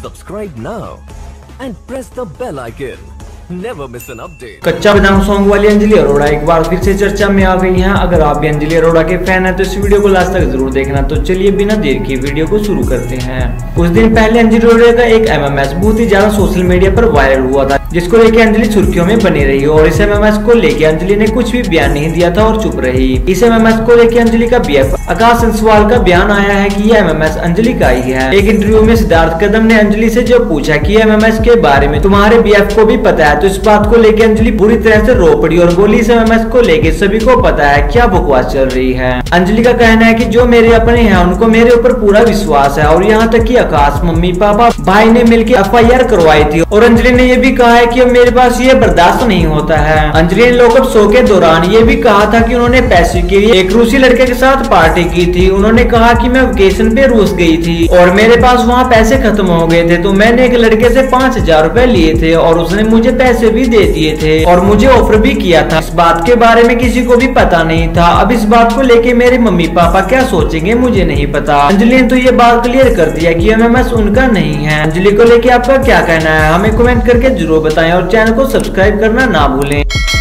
Subscribe now and press the bell icon. Never miss an update. कच्चा बादाम song वाली अंजलि अरोड़ा एक बार फिर से चर्चा में आ गई हैं। अगर आप भी अंजलि अरोड़ा के फैन हैं तो इस वीडियो को लास्ट तक जरूर देखना। तो चलिए बिना देर की वीडियो को शुरू करते हैं। कुछ दिन पहले अंजलि अरोड़ा का एक एमएमएस बहुत ही ज्यादा सोशल मीडिया पर वायरल हुआ था, जिसको लेकर अंजलि सुर्खियों में बनी रही और इस एमएमएस को लेकर अंजलि ने कुछ भी बयान नहीं दिया था और चुप रही। इस एमएमएस को लेकर अंजलि का बीएफ आकाश अंसवाल का बयान आया है कि ये एमएमएस अंजलि का ही है। एक इंटरव्यू में सिद्धार्थ कदम ने अंजलि से जो पूछा कि एमएमएस के बारे में तुम्हारे बीएफ को भी पता है, तो इस बात को लेकर अंजलि पूरी तरह से रो पड़ी और बोली इस एमएमएस को लेकर सभी को पता है क्या बकवास चल रही है। अंजलि का कहना है कि जो मेरे अपने हैं उनको मेरे ऊपर पूरा विश्वास है और यहाँ तक कि आकाश, मम्मी, पापा, भाई ने मिलकर एफआईआर करवाई थी। और अंजलि ने ये भी कहा है कि अब मेरे पास ये बर्दाश्त नहीं होता है। अंजलि ने लॉकअप शो के दौरान ये भी कहा था कि उन्होंने पैसे के लिए एक रूसी लड़के के साथ पार्टी की थी। उन्होंने कहा कि मैं वेकेशन पे रूस गई थी और मेरे पास वहाँ पैसे खत्म हो गए थे, तो मैंने एक लड़के से 5,000 रुपए लिए थे और उसने मुझे पैसे भी दे दिए थे और मुझे ऑफर भी किया था। इस बात के बारे में किसी को भी पता नहीं था। अब इस बात को लेके मेरे मम्मी पापा क्या सोचेंगे मुझे नहीं पता। अंजलि ने तो ये बात क्लियर कर दिया कि एमएमएस उनका नहीं है। अंजलि को लेके आपका क्या कहना है हमें कमेंट करके जरूर बताएं और चैनल को सब्सक्राइब करना ना भूलें।